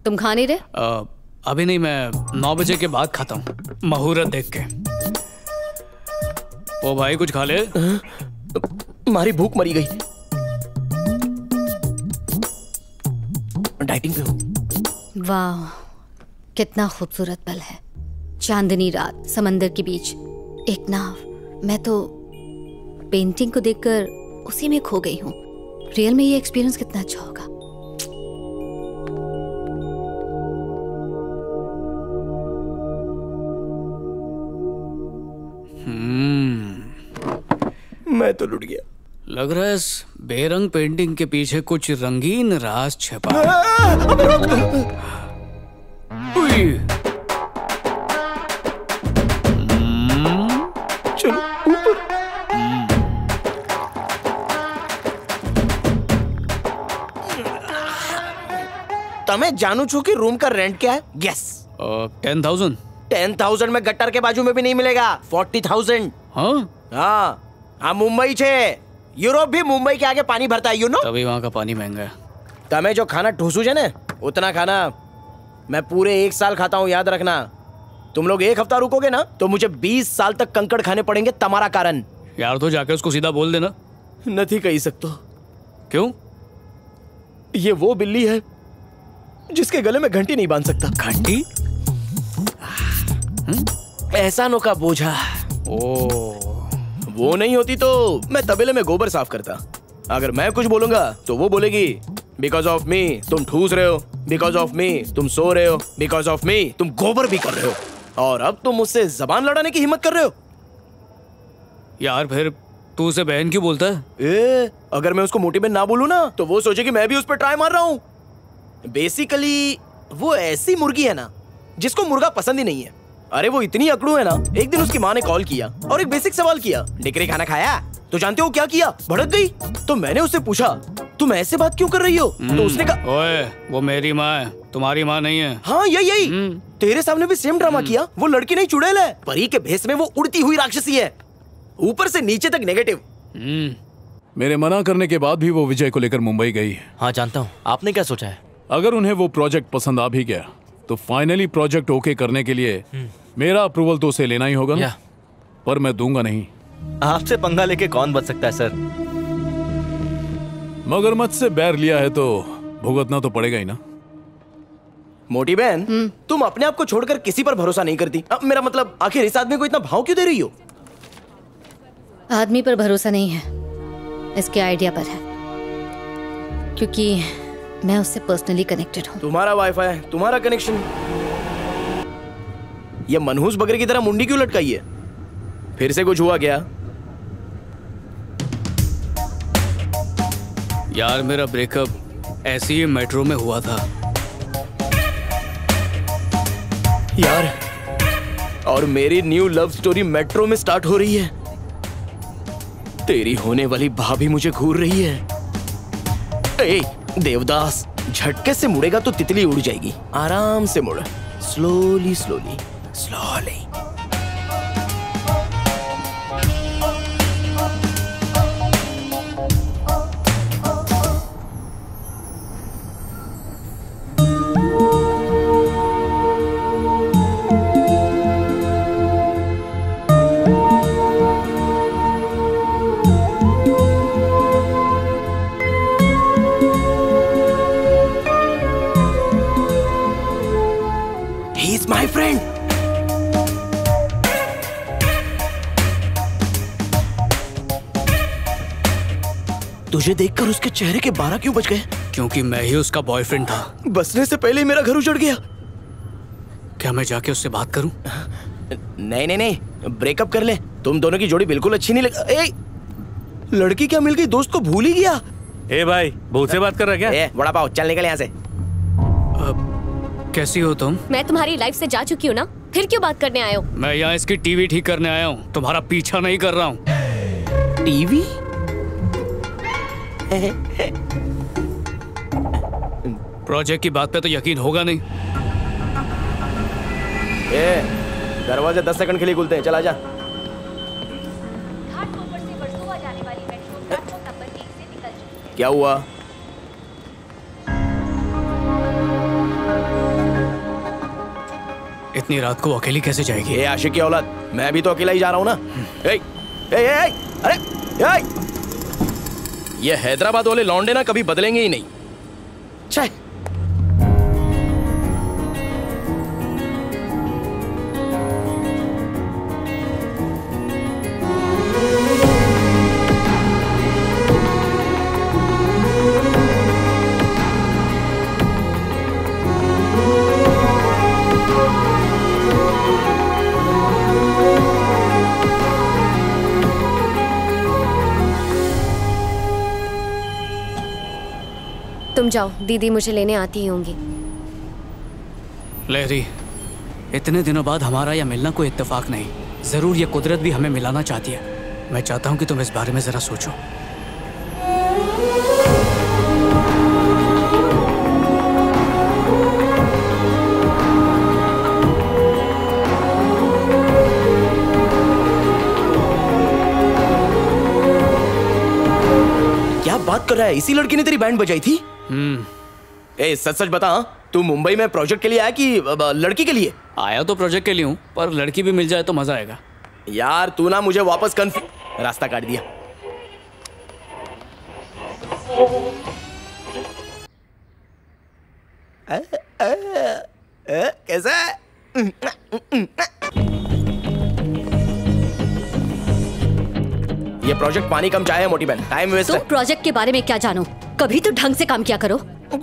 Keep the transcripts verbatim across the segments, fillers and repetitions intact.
तुम खा नहीं रहे? आ, अभी नहीं, मैं नौ बजे के बाद खाता हूँ मुहूर्त देख के। ओ भाई कुछ खा ले। मारी भूख मरी गई। डाइटिंग पे हूँ। वाह, कितना खूबसूरत पल है। चांदनी रात, समंदर के बीच एक नाव। मैं तो पेंटिंग को देखकर उसी में खो गई हूँ। रियल में ये एक्सपीरियंस कितना अच्छा होगा। हम्म, मैं तो लुट गया। लग रहा है इस बेरंग पेंटिंग के पीछे कुछ रंगीन राज छिपा है। चलो ऊपर। तमें जानू छो कि रूम का रेंट क्या है? Guess. Ten thousand. Ten thousand में गट्टर के बाजू में भी नहीं मिलेगा। Forty thousand. हाँ हाँ हाँ, मुंबई छे। यूरोप भी मुंबई के आगे पानी भरता है, यू नो। तभी वहाँ का पानी महंगा है। तमें जो खाना ठूसू है ना, उतना खाना मैं पूरे एक साल खाता हूँ, याद रखना। तुम लोग एक हफ्ता रुकोगे ना तो मुझे बीस साल तक कंकड़ खाने पड़ेंगे तुम्हारा कारण। यार तो जाके उसको सीधा बोल देना। नहीं कही सकते। क्यों? ये वो बिल्ली है जिसके गले में घंटी नहीं बांध सकता। घंटी? एहसानों का बोझा। ओ, वो नहीं होती तो मैं तबेले में गोबर साफ करता। अगर मैं कुछ बोलूंगा तो वो बोलेगी बिकॉज ऑफ मी तुम ठूस रहे हो, बिकॉज ऑफ मी तुम सो रहे हो, बिकॉज ऑफ मी तुम गोबर भी कर रहे हो, और अब तुम मुझसे जबान लड़ाने की हिम्मत कर रहे हो। यार फिर तू उसे बहन क्यों बोलता है? ए, अगर मैं उसको मोटी बहन ना बोलूं ना तो वो सोचे कि मैं भी उस पर ट्राई मार रहा हूँ। बेसिकली वो ऐसी मुर्गी है ना जिसको मुर्गा पसंद ही नहीं है। अरे वो इतनी अकड़ू है ना, एक दिन उसकी माँ ने कॉल किया और एक बेसिक सवाल किया, डिकरी खाना खाया? तो जानते हो क्या किया? भड़क गई। तो मैंने उससे पूछा तुम ऐसे बात क्यों कर रही हो? तो उसने कहा ओए, वो मेरी माँ है, तुम्हारी माँ नहीं है। हाँ यही यही तेरे सामने भी सेम ड्रामा किया। वो लड़की नहीं चुड़ैल है। परी के भेष में वो उड़ती हुई राक्षसी है, ऊपर से नीचे तक नेगेटिव। मेरे मना करने के बाद भी वो विजय को लेकर मुंबई गई। हाँ जानता हूँ। आपने क्या सोचा है? अगर उन्हें वो प्रोजेक्ट पसंद आ भी गया तो फाइनली प्रोजेक्ट ओके करने के लिए मेरा अप्रूवल तो उसे लेना ही होगा ना। पर मैं दूंगा नहीं। आपसे पंगा लेके कौन बच सकता है सर? मगरमच्छ से बैर लिया है तो भुगतना तो पड़ेगा ही ना। मोटी बहन, तुम अपने आप को छोड़कर किसी पर भरोसा नहीं करती। अब मेरा मतलब आखिर इस आदमी को इतना भाव क्यों दे रही हो? आदमी पर भरोसा नहीं है, इसके आइडिया पर है, क्योंकि मैं उससे पर्सनली कनेक्टेड हूँ। तुम्हारा वाईफाई, तुम्हारा कनेक्शन। ये मनहूस बकरे की तरह मुंडी क्यों लटकाई है? फिर से कुछ हुआ क्या? यार मेरा ब्रेकअप ऐसे ही मेट्रो में हुआ था। यार, और मेरी न्यू लव स्टोरी मेट्रो में स्टार्ट हो रही है। तेरी होने वाली भाभी मुझे घूर रही है। ए, देवदास, झटके से मुड़ेगा तो तितली उड़ जाएगी। आराम से मुड़, slowly slowly slowly. My friend. तुझे देखकर उसके चेहरे के बारह क्यों बज गए? क्योंकि मैं ही उसका बॉयफ्रेंड था। बसने से पहले मेरा घर उजड़ गया। क्या मैं जाके उससे बात करूं? नहीं नहीं नहीं, ब्रेकअप कर ले। तुम दोनों की जोड़ी बिल्कुल अच्छी नहीं लग। ए, लड़की क्या मिल गई? दोस्त को भूल ही गया। ए भाई, भूत से बात कर रहा क्या? ए, वड़ा पाव, चल निकल यहाँ से। कैसी हो तुम? मैं तुम्हारी लाइफ से जा चुकी हूँ ना, फिर क्यों बात करने आए हो? मैं यहाँ इसकी टीवी ठीक करने आया हूँ, तुम्हारा पीछा नहीं कर रहा हूँ। टीवी? प्रोजेक्ट की बात पे तो यकीन होगा नहीं। ए, दरवाजे दस सेकंड के लिए खुलते हैं, चल आजा। क्या हुआ? इतनी रात को अकेली कैसे जाएगी? ये आशिक की औलाद, मैं भी तो अकेला ही जा रहा हूँ ना। ए, ए, ए, ए, अरे ए, ये हैदराबाद वाले लौंडे ना कभी बदलेंगे ही नहीं। छे। तुम जाओ, दीदी मुझे लेने आती ही होंगी। लहरी, इतने दिनों बाद हमारा यह मिलना कोई इत्तेफाक नहीं, जरूर ये कुदरत भी हमें मिलाना चाहती है। मैं चाहता हूँ कि तुम इस बारे में जरा सोचो। क्या बात कर रहा है? इसी लड़की ने तेरी बैंड बजाई थी? हम्म। ए, सच सच बता, तू मुंबई में प्रोजेक्ट के लिए आया कि लड़की के लिए? आया तो प्रोजेक्ट के लिए हूँ, पर लड़की भी मिल जाए तो मजा आएगा। यार तू ना मुझे वापस कन्फ्यू रास्ता काट दिया। आ, आ, आ, कैसा? ये प्रोजेक्ट पानी कम चाहे मोटी बहन, टाइम वेस्ट तुम है। प्रोजेक्ट के बारे में क्या जानो? कभी तो ढंग से काम किया करो।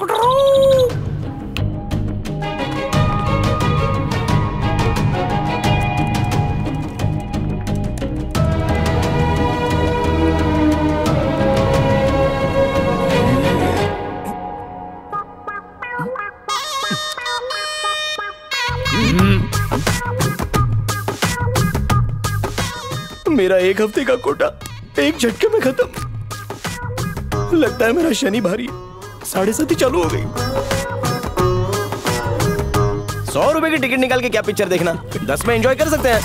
मेरा एक हफ्ते का कोटा एक झटके में खत्म। लगता है मेरा शनि भारी साढ़े सात ही चालू हो गई। सौ रुपए की टिकट निकाल के क्या पिक्चर देखना, दस में एंजॉय कर सकते हैं।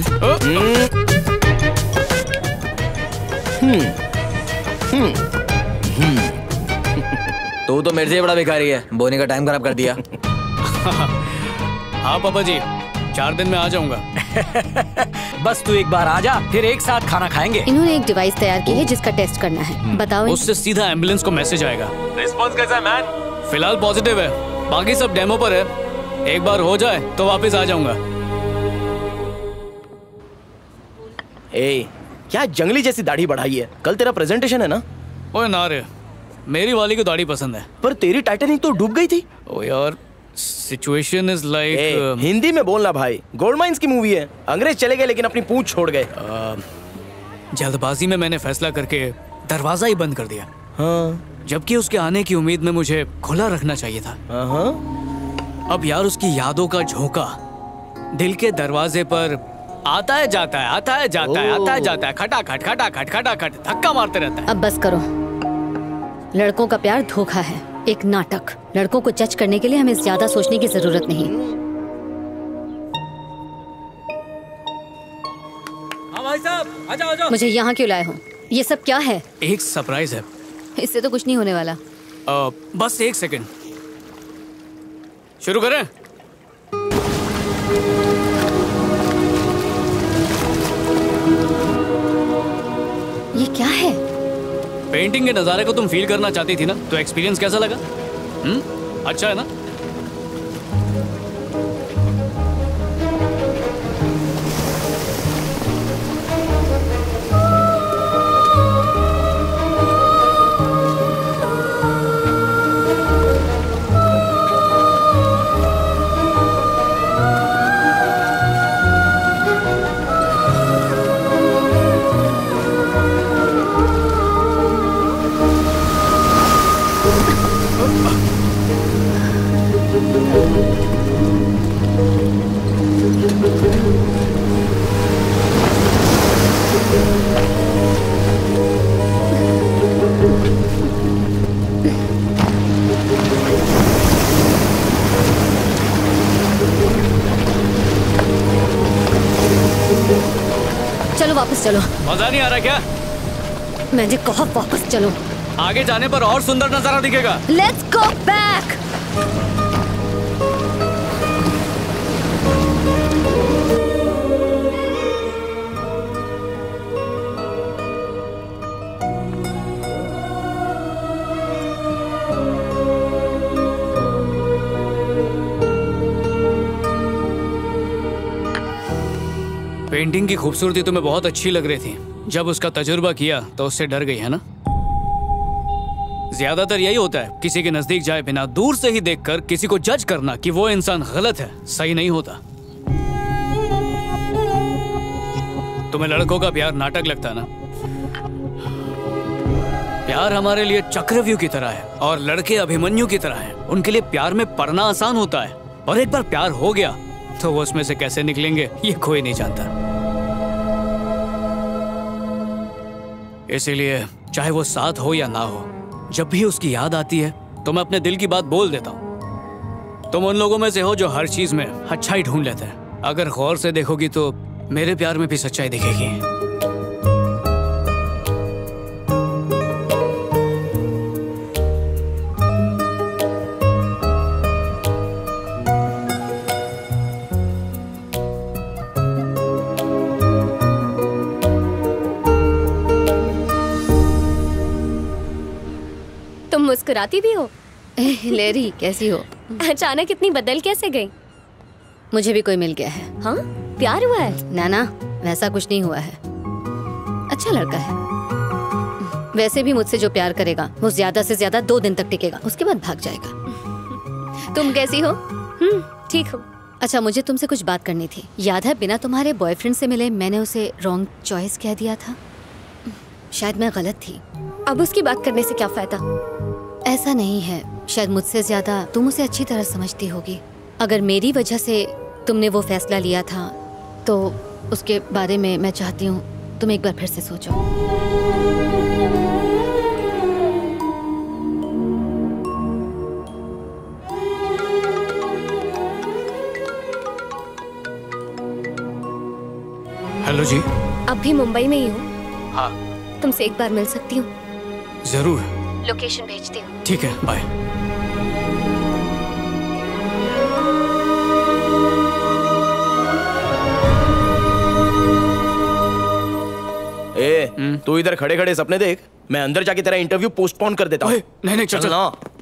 हम्म हम्म हम्म तू तो मेरे से बड़ा भिखारी है, बोने का टाइम खराब कर दिया। हाँ पापा जी, चार दिन में आ जाऊंगा। बस तू एक बार आ जा, फिर एक साथ खाना खाएंगे। इन्होंने एक डिवाइस तैयार की है जिसका टेस्ट करना है। बताओ। उससे सीधा एम्बुलेंस को मैसेज आएगा। रिस्पॉन्स कैसा है मैन? फिलहाल पॉजिटिव है, बाकी सब डेमो पर है। एक बार हो जाए तो वापस आ जाऊंगा। ए, क्या जंगली जैसी दाढ़ी बढ़ाई है? कल तेरा प्रेजेंटेशन है ना? ओए ना रे, मेरी वाली को दाढ़ी पसंद है। पर तेरी टाइटैनिक तो डूब गई थी। ओ यार, सिचुएशन इज लाइक। हिंदी में बोलना भाई, गोल्ड माइंस की मूवी है। अंग्रेज चले गए लेकिन अपनी पूंछ छोड़ गए। जल्दबाजी में मैंने फैसला करके दरवाजा ही बंद कर दिया। हाँ। जबकि उसके आने की उम्मीद में मुझे खुला रखना चाहिए था। हाँ। अब यार उसकी यादों का झोंका दिल के दरवाजे पर आता है जाता है, आता है जाता है, आता है जाता है, खटाखट खटाखट खटाखट धक्का मारते रहता है। अब बस करो। लड़कों का प्यार धोखा है, एक नाटक। लड़कों को जज करने के लिए हमें ज्यादा सोचने की जरूरत नहीं। हाँ भाई साहब, आ जाओ, आ जाओ। मुझे यहाँ क्यों लाए हो? ये सब क्या है? एक सरप्राइज है। इससे तो कुछ नहीं होने वाला। आ, बस एक सेकंड, शुरू करें? ये क्या है? पेंटिंग के नजारे को तुम फील करना चाहती थी ना, तो एक्सपीरियंस कैसा लगा? हम्म, अच्छा है ना? चलो वापस चलो। मजा नहीं आ रहा क्या? मैंने कहा वापस चलो। आगे जाने पर और सुंदर नजारा दिखेगा। Let's go back. पेंटिंग की खूबसूरती तुम्हें बहुत अच्छी लग रही थी। जब उसका तजुर्बा किया तो उससे डर गई है ना? ज्यादातर यही होता है, किसी के नजदीक जाए बिना दूर से ही देखकर किसी को जज करना कि वो इंसान गलत है, सही नहीं होता। तुम्हें लड़कों का प्यार नाटक लगता है ना? प्यार हमारे लिए चक्रव्यूह की तरह है और लड़के अभिमन्यु की तरह हैं। उनके लिए प्यार में पड़ना आसान होता है और एक बार प्यार हो गया तो वो उसमें से कैसे निकलेंगे ये कोई नहीं जानता। इसीलिए चाहे वो साथ हो या ना हो, जब भी उसकी याद आती है तो मैं अपने दिल की बात बोल देता हूँ। तुम उन लोगों में से हो जो हर चीज में अच्छाई ढूंढ लेते हैं। अगर गौर से देखोगी तो मेरे प्यार में भी सच्चाई दिखेगी। तुम मुस्कुराती भी हो। लेरी कैसी हो? अचानक इतनी बदल कैसे गई? मुझे भी कोई मिल गया है। हाँ, प्यार हुआ है? ना ना, वैसा कुछ नहीं हुआ है। अच्छा लड़का है। वैसे भी मुझसे जो प्यार करेगा वो ज्यादा से ज्यादा दो दिन तक टिकेगा, उसके बाद भाग जाएगा। तुम कैसी हो? हम्म, ठीक हो। अच्छा, मुझे तुमसे कुछ बात करनी थी। याद है बिना तुम्हारे बॉयफ्रेंड से मिले मैंने उसे रॉन्ग चॉइस कह दिया था? शायद मैं गलत थी। अब उसकी बात करने से क्या फायदा? ऐसा नहीं है, शायद मुझसे ज्यादा तुम उसे अच्छी तरह समझती होगी। अगर मेरी वजह से तुमने वो फैसला लिया था तो उसके बारे में मैं चाहती हूँ तुम एक बार फिर से सोचो। हेलो जी। अब भी मुंबई में ही हो? हाँ। तुमसे एक बार मिल सकती हूँ? जरूर। लोकेशन भेजती हूँ। ठीक है, बाय। ए, तू इधर खड़े खड़े सपने देख, मैं अंदर जाके तेरा इंटरव्यू पोस्टपोन कर देता हूँ। नहीं नहीं, चल चल ना।